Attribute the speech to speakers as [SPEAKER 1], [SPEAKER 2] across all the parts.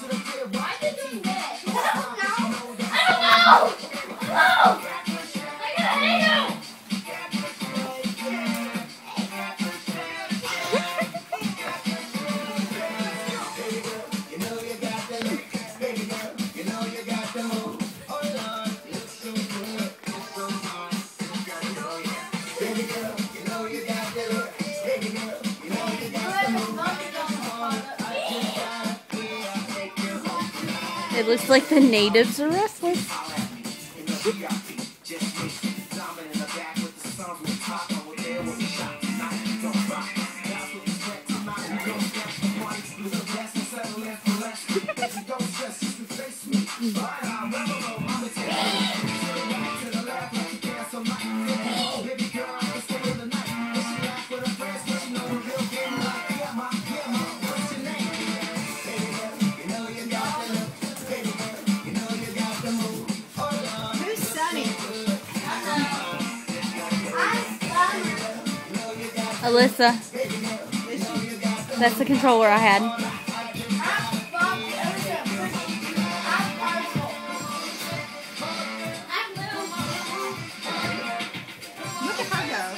[SPEAKER 1] Why did you miss? I don't know. I don't know. Oh! I gotta hate him.
[SPEAKER 2] It looks like the natives are restless. Alyssa, that's the controller I had.
[SPEAKER 3] Look at her go.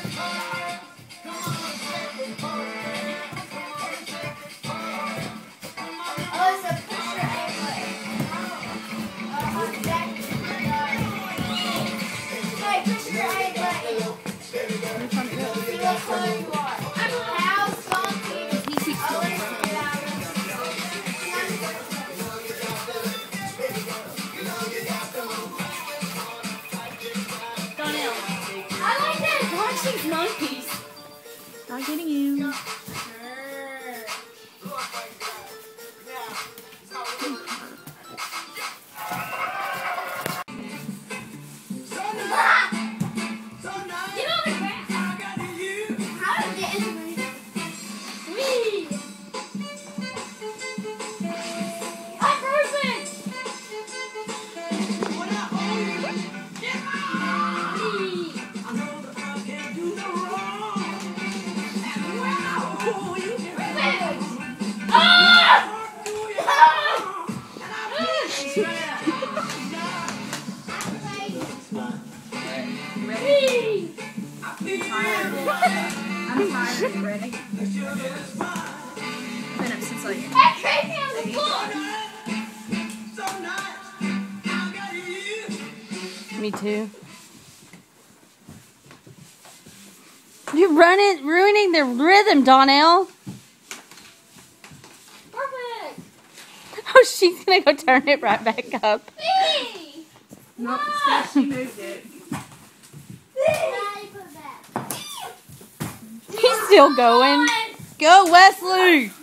[SPEAKER 1] These monkeys.
[SPEAKER 2] Not getting you.
[SPEAKER 3] I'm tired. Are you ready? I've been up since like...
[SPEAKER 1] That's crazy on the floor!
[SPEAKER 2] Me too. You're ruining the rhythm, Donnell.
[SPEAKER 1] Perfect!
[SPEAKER 2] Oh, she's gonna go turn it right back up.
[SPEAKER 1] Hey!
[SPEAKER 3] Nope, she moved it.
[SPEAKER 2] He's still going. Go, Wesley!